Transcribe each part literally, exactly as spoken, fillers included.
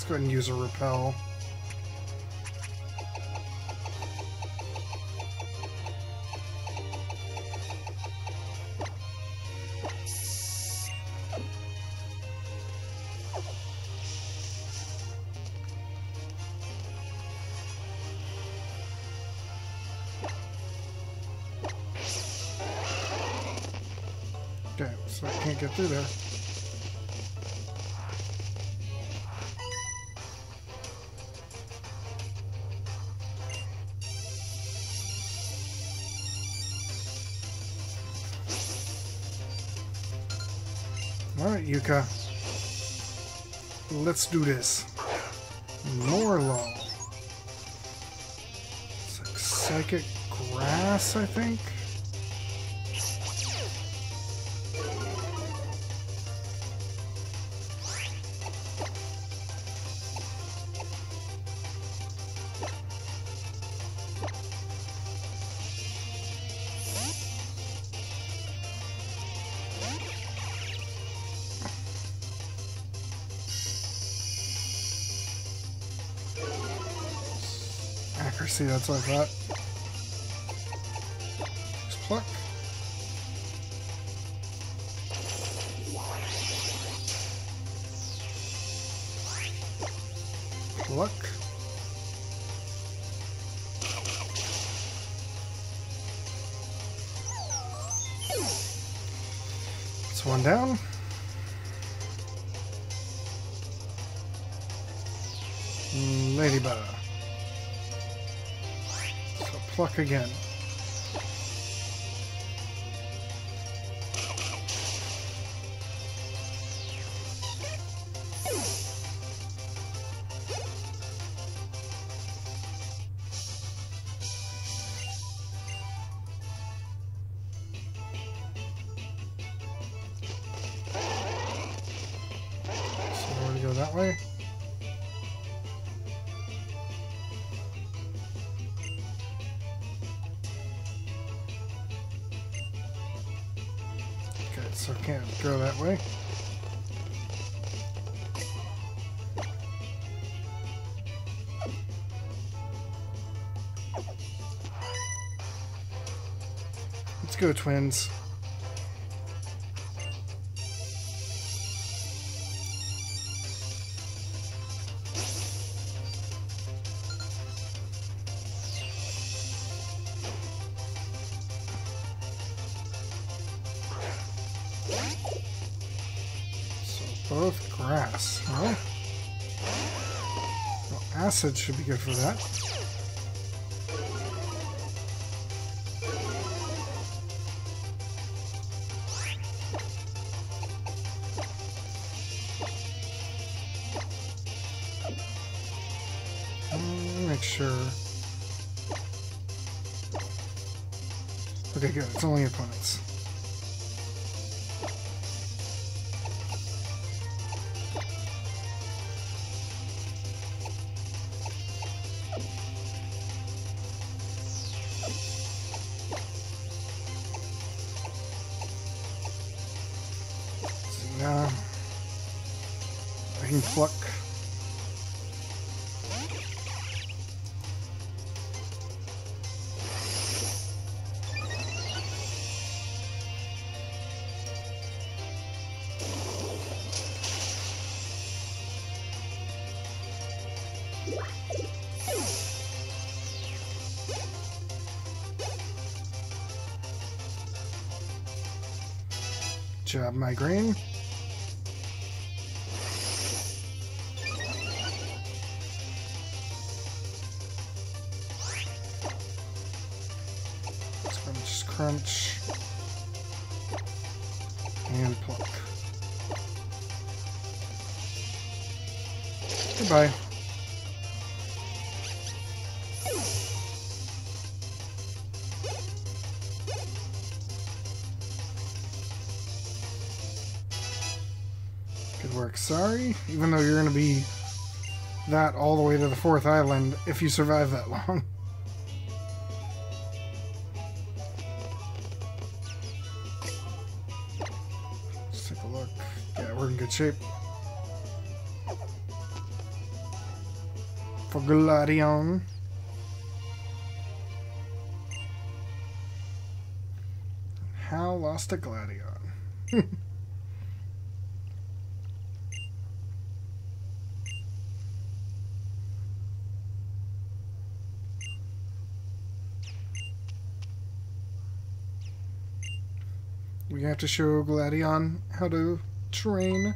go ahead and use a repel. Okay, so I can't get through there. Alright, Yuka. Let's do this. Morlo. It's like psychic grass, I think? Accuracy, that's what I thought. Just pluck. Pluck. It's one down. Ladybug. So pluck again. So we're gonna go that way. So can't go that way. Let's go, twins. Both grass, huh? Well, acid should be good for that. Um, make sure. Okay, good. It's only opponents. Now I can pluck. Job, migraine. Crunch, crunch, and pluck. Goodbye. Good work. Sorry, even though you're going to be that all the way to the fourth island if you survive that long. Let's take a look. Yeah, we're in good shape. for Gladion. Hal lost to Gladion. We have to show Gladion how to train.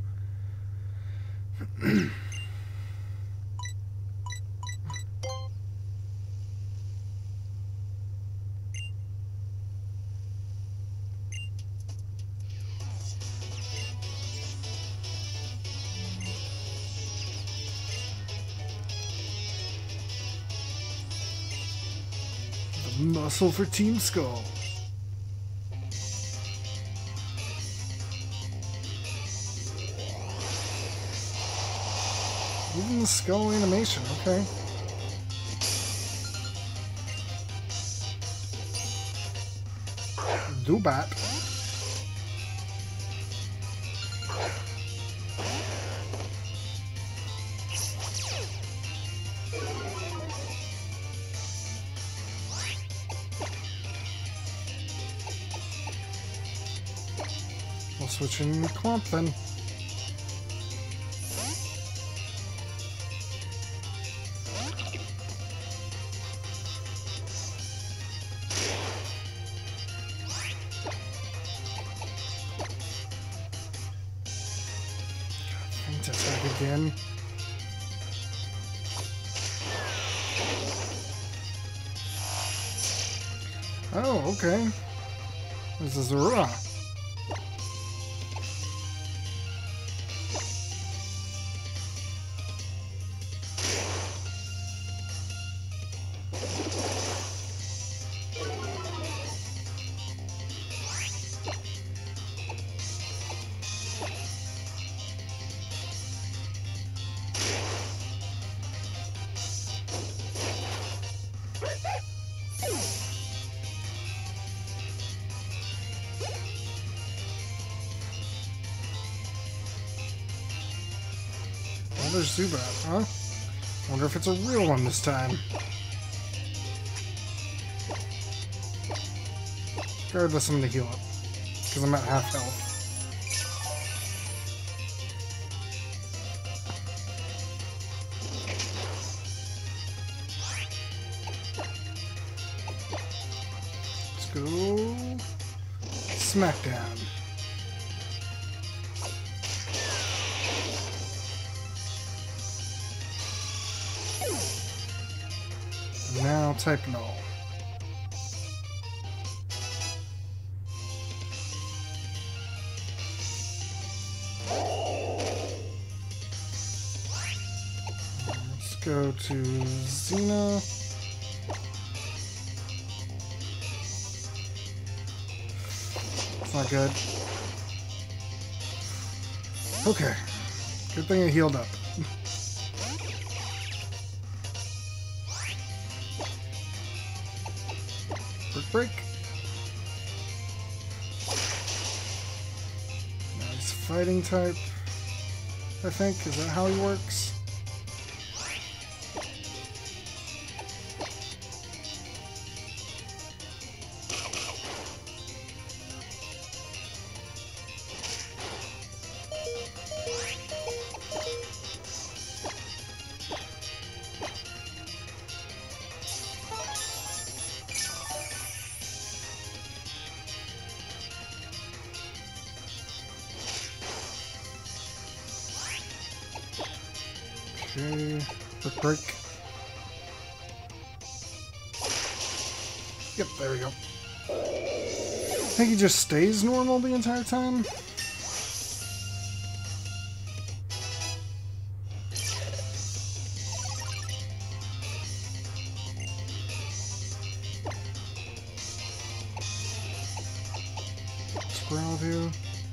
The muscle for Team Skull. Even the skull animation, okay. Zubat. We'll switch in Clump then. Attack again. Oh, okay. This is Zorua. There's Zubat, huh? Wonder if it's a real one this time. Regardless, I'm gonna heal up. Because I'm at half health. Let's go... Smackdown. Now type null. Let's go to Xena. It's not good. Okay. Good thing I healed up. Break. Nice fighting type, I think. Is that how he works? Okay, quick break. Yep, there we go. I think he just stays normal the entire time. Sprout here.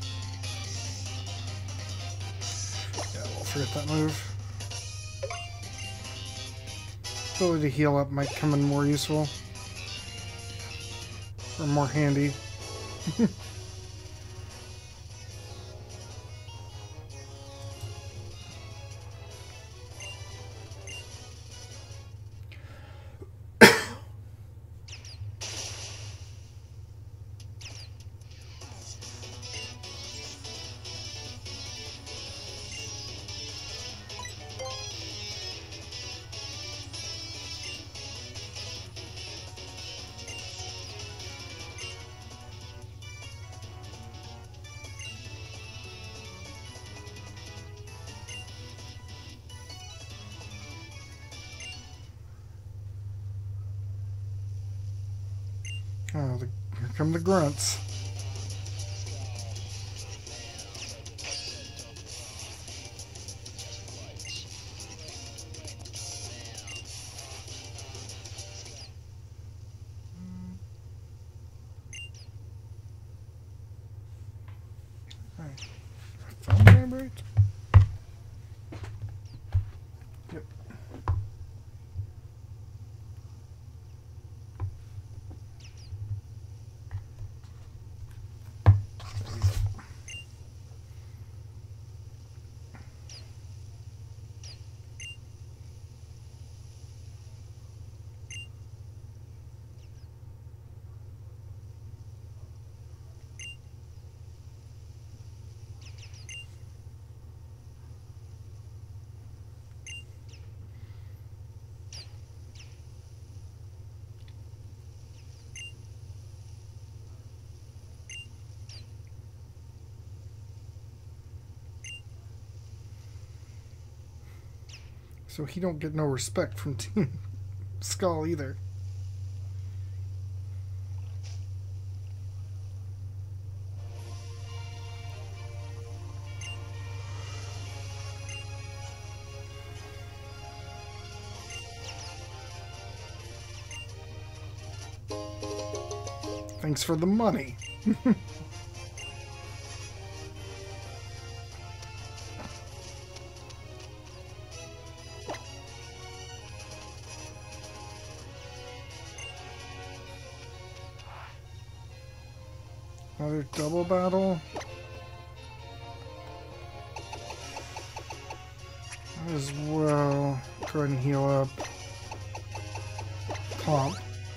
Yeah, we'll forget that move. Ability to heal up might come in more useful. Or more handy. come the grunts. Phone vibrates? Yep. So he don't get no respect from Team Skull either. Thanks for the money. Another double battle. Might as well go ahead and heal up. Pomp.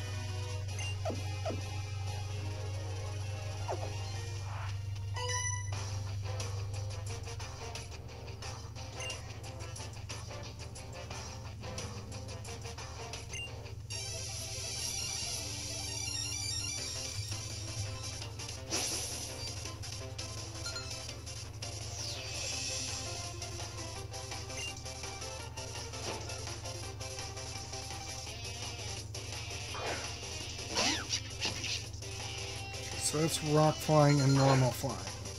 So that's rock flying and normal flying.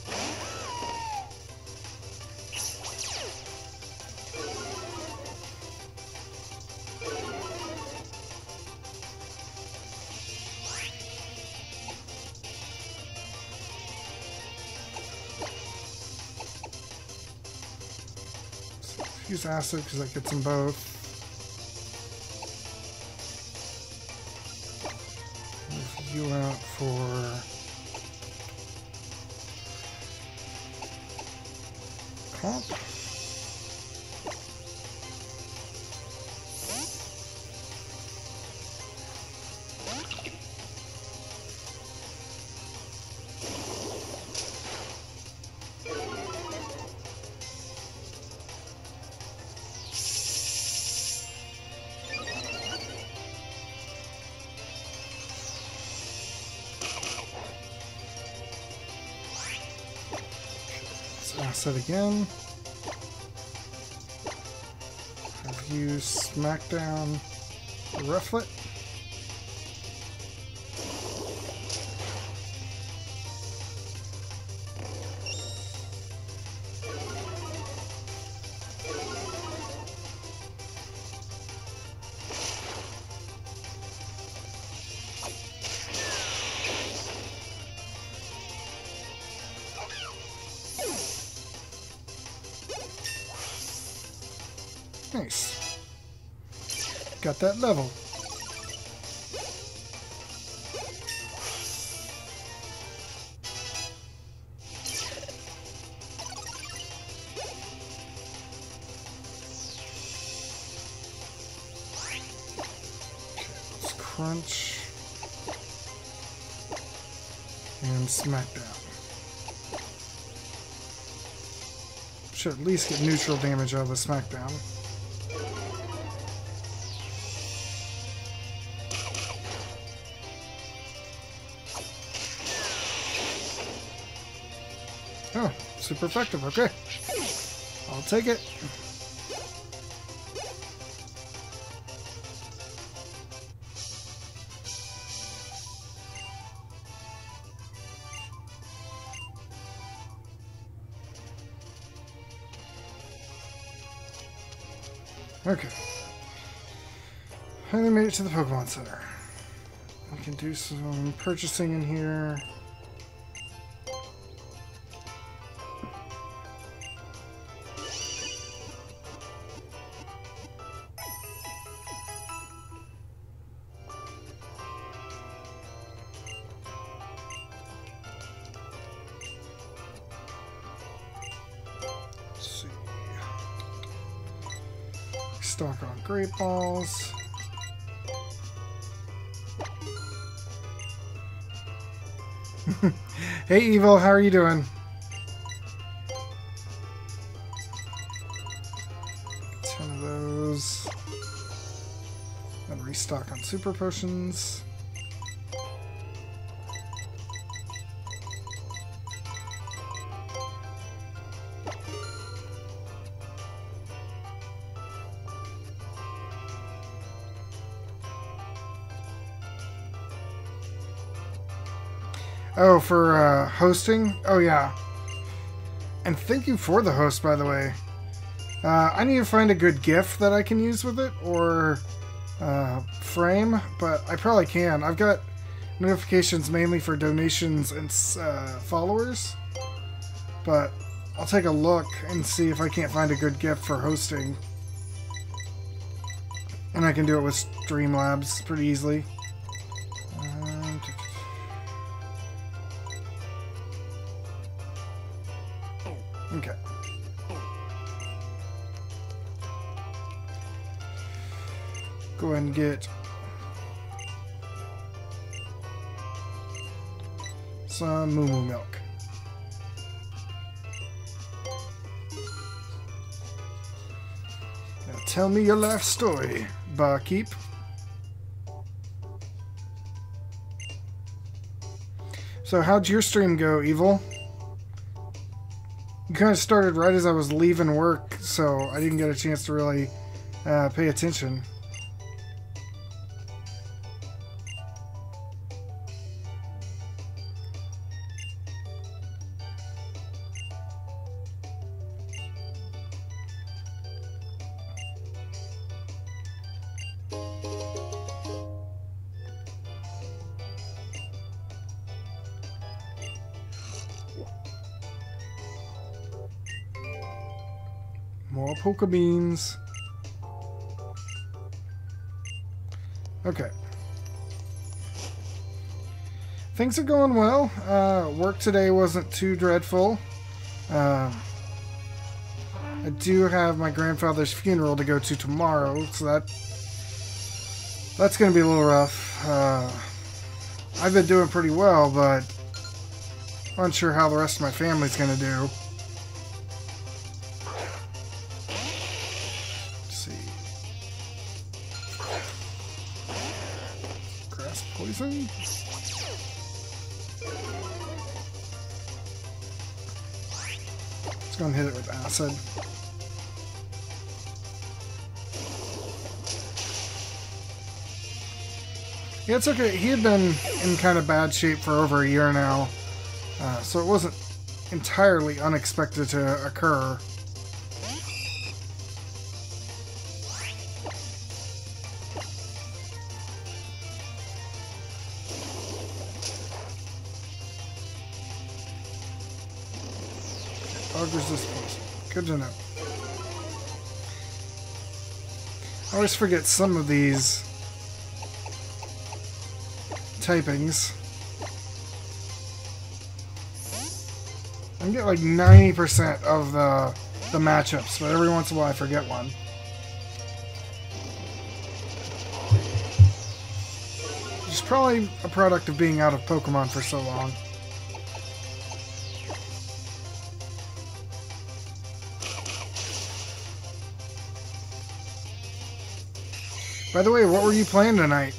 So use acid because that gets them both. Move you out for Pomp. Acid again. Have you Smackdown Rufflet. Nice. Got that level. Let's crunch and Smackdown. Should at least get neutral damage out of the Smackdown. Oh, super effective. Okay. I'll take it. Okay. Finally made it to the Pokemon Center. We can do some purchasing in here. Let's see. Stock on Great Balls. Hey Evil, how are you doing? Ten of those. And restock on Super Potions. Oh, for uh, hosting? Oh, yeah. And thank you for the host, by the way. Uh, I need to find a good GIF that I can use with it, or uh, frame, but I probably can. I've got notifications mainly for donations and uh, followers, but I'll take a look and see if I can't find a good GIF for hosting. And I can do it with Streamlabs pretty easily. Um, Okay. Go ahead and get some Moo Moo milk. Now tell me your life story, barkeep. So how'd your stream go, Evil? You kind of started right as I was leaving work, so I didn't get a chance to really uh, pay attention. More Poke Beans. Okay. Things are going well. Uh, work today wasn't too dreadful. Uh, I do have my grandfather's funeral to go to tomorrow, so that that's going to be a little rough. Uh, I've been doing pretty well, but unsure how the rest of my family's going to do. Poison? Let's go and hit it with acid. Yeah, it's okay. He had been in kind of bad shape for over a year now, uh, so it wasn't entirely unexpected to occur. Resist poison. Good to know. I always forget some of these typings. I get like ninety percent of the the matchups, but every once in a while I forget one. Which is probably a product of being out of Pokemon for so long. By the way, what were you playing tonight?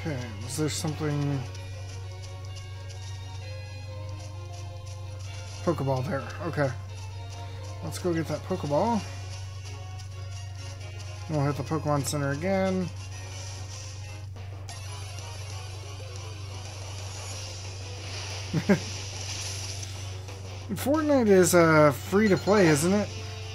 Okay, was there something... Pokeball there. Okay. Let's go get that Pokeball. We'll hit the Pokemon Center again. Fortnite is uh, free to play, isn't it?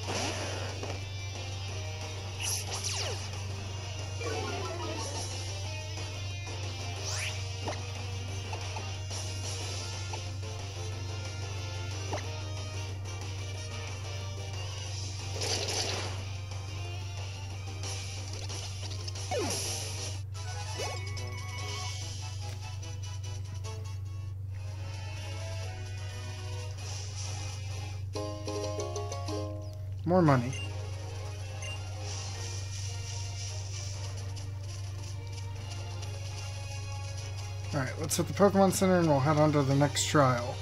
More money. Alright, let's hit the Pokemon Center and we'll head on to the next trial.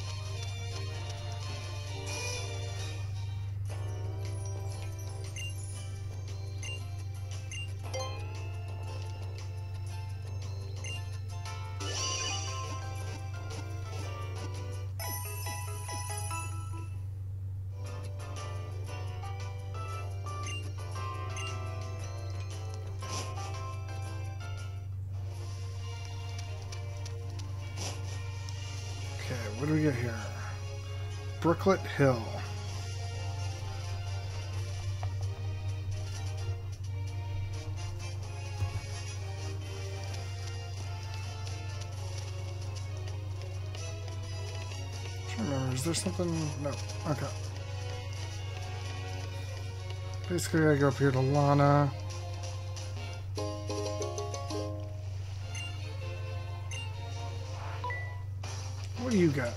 What do we get here? Brooklet Hill. I'm trying to remember, is there something? No. Okay. Basically, I go up here to Lana. What do you got?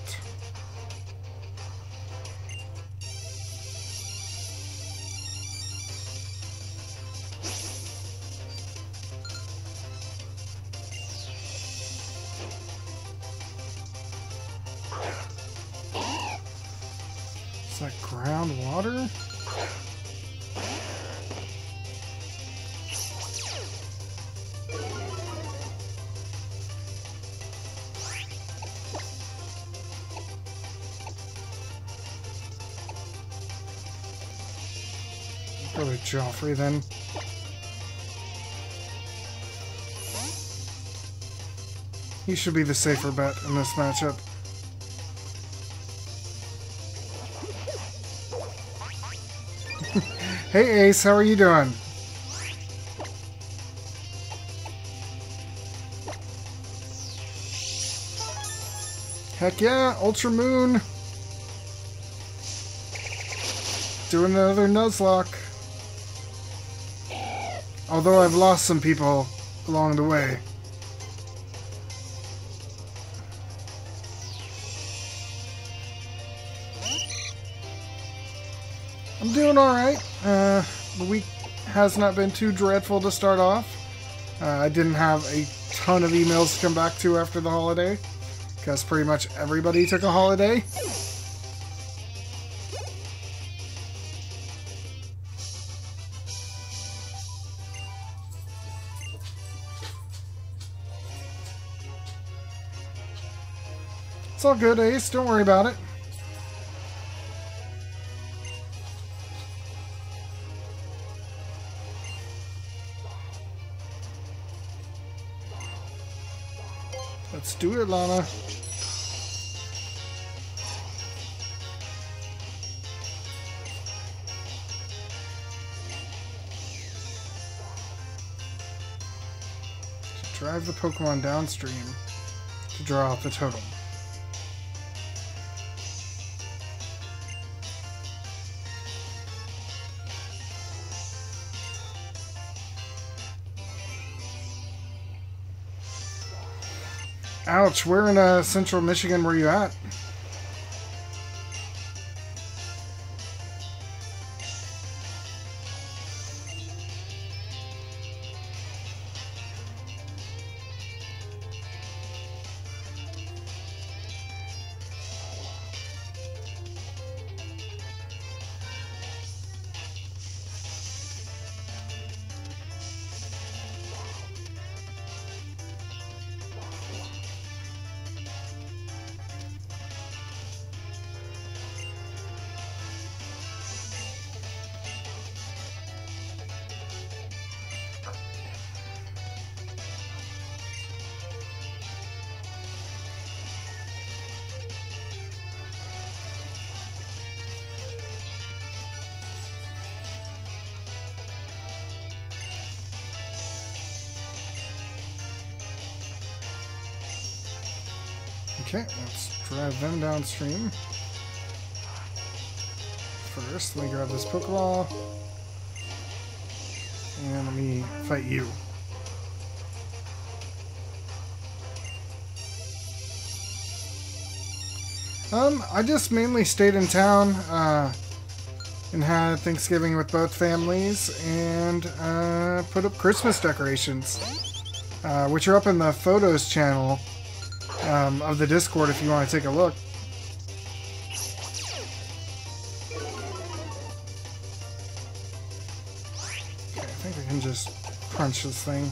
Is that groundwater? Probably Joffrey then. He should be the safer bet in this matchup. Hey Ace, how are you doing? Heck yeah, Ultra Moon! Doing another Nuzlocke. Although I've lost some people along the way. I'm doing alright. Uh, the week has not been too dreadful to start off. Uh, I didn't have a ton of emails to come back to after the holiday, because pretty much everybody took a holiday. It's all good, Ace. Don't worry about it. Let's do it, Lana. To drive the Pokemon downstream to draw out the totem. Ouch, where in uh, central Michigan were you at? Okay, let's drive them downstream. First, let me grab this Pokeball. And let me fight you. Um, I just mainly stayed in town, uh, and had Thanksgiving with both families, and, uh, put up Christmas decorations, uh, which are up in the photos channel, um, of the Discord if you want to take a look. Okay, I think I can just punch this thing.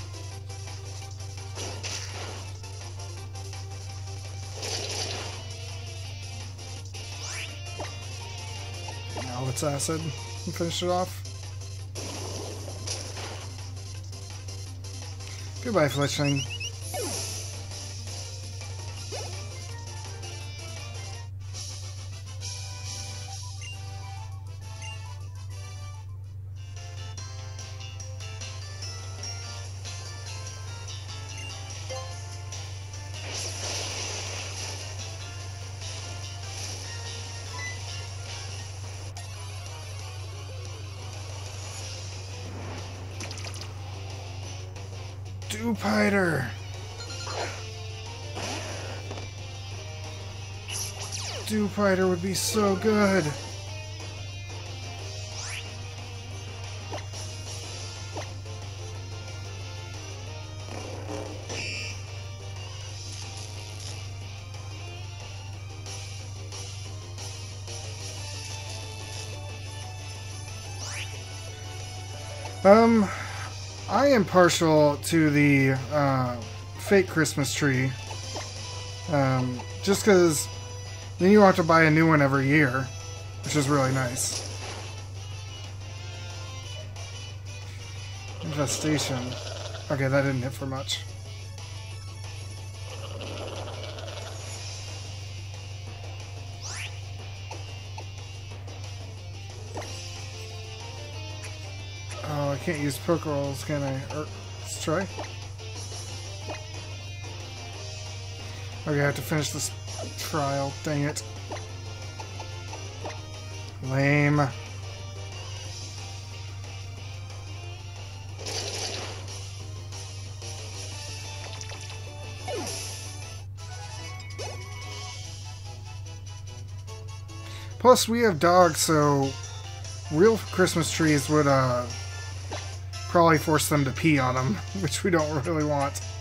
Its acid and finish it off. Goodbye, Fletchling. Dewpider! Dewpider would be so good! Um... I am partial to the uh, fake Christmas tree, um, just because then you don't have to buy a new one every year, which is really nice. Infestation. Okay, that didn't hit for much. Oh, I can't use Pokeballs, can I? Or, let's try. Okay, I have to finish this trial. Dang it. Lame. Plus, we have dogs, so real Christmas trees would, uh... probably force them to pee on them, which we don't really want.